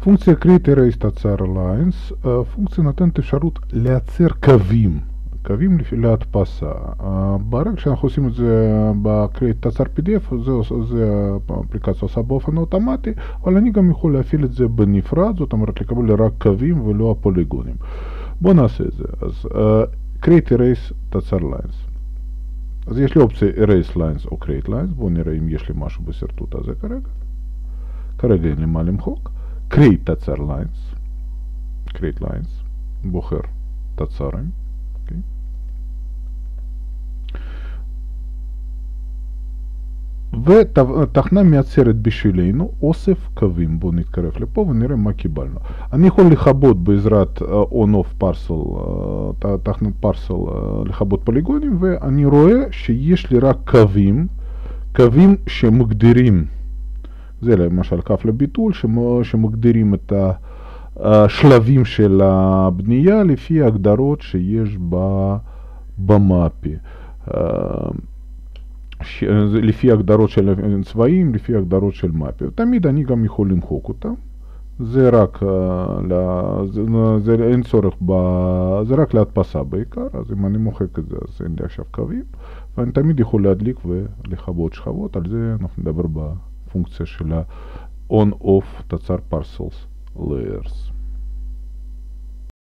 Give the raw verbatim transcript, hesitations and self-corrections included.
פונקציה create erase תצר lines, פונקציה נותנת אפשרות לייצר קווים, קווים להדפסה. ברגע שאנחנו עושים את זה ב-create תצר פי די אף, זה האפליקציה עושה באופן אוטומטי, אבל אני גם יכול להפעיל את זה בנפרד, זאת אומרת לקבל רק קווים ולא הפוליגונים. בואו נעשה את זה. אז create erase תצר lines. אז יש לי אופציה erase lines או create lines, בואו נראה אם יש לי משהו בסרטוט הזה כרגע. כרגע אין לי מה למחוק. create תצר lines, create lines, בוחר תצרים, okay. ותכנה מייצרת בשבילנו אוסף קווים. בואו נתקרב לפה ונראה מה קיבלנו. אני יכול לכבות בעזרת on-off parcel, תכנת parcel, לכבות פוליגונים, ואני רואה שיש לי רק קווים, קווים שמגדירים, זה למשל קו לביטול, שמגדירים את השלבים של הבנייה לפי ההגדרות שיש במאפי. לפי הגדרות של צבעים, לפי הגדרות של מאפי. תמיד אני גם יכול למחוק אותם. זה רק, זה אין צורך, זה רק להדפסה בעיקר, אז אם אני מוחק את זה, אז אין לי עכשיו קווים, ואני תמיד יכול להדליק ולכבות שכבות, על זה אנחנו נדבר בפונקציה של ה-on-off תצר parcels layers.